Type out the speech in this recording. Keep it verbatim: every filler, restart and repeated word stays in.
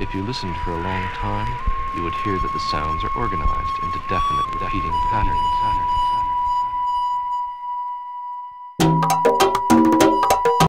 If you listened for a long time, you would hear that the sounds are organized into definite repeating patterns.